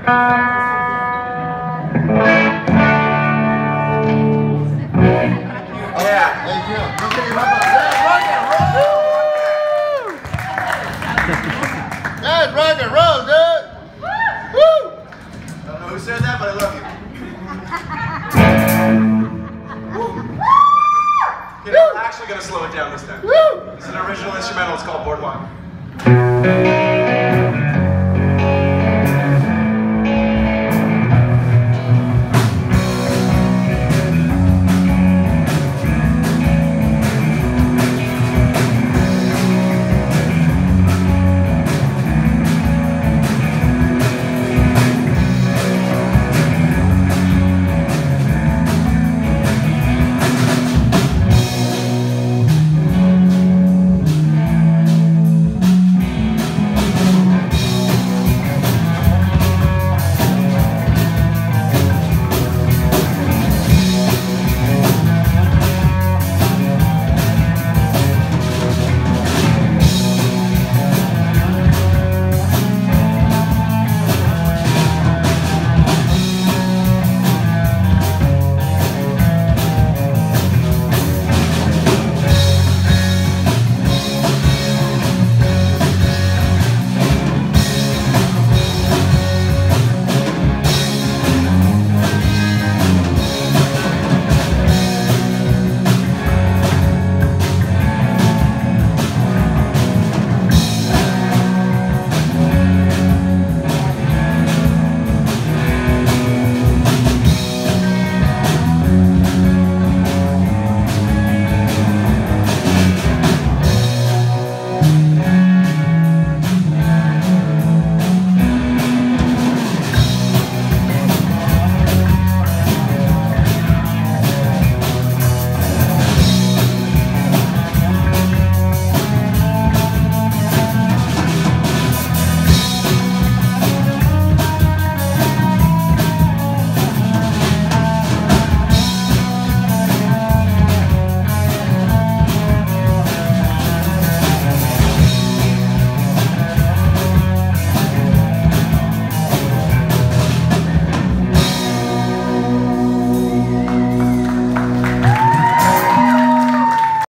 That's rock and roll, dude! Woo! I don't know who said that, but I love you. Okay, I'm actually going to slow it down this time. This is an original instrumental. It's called Boardwalk.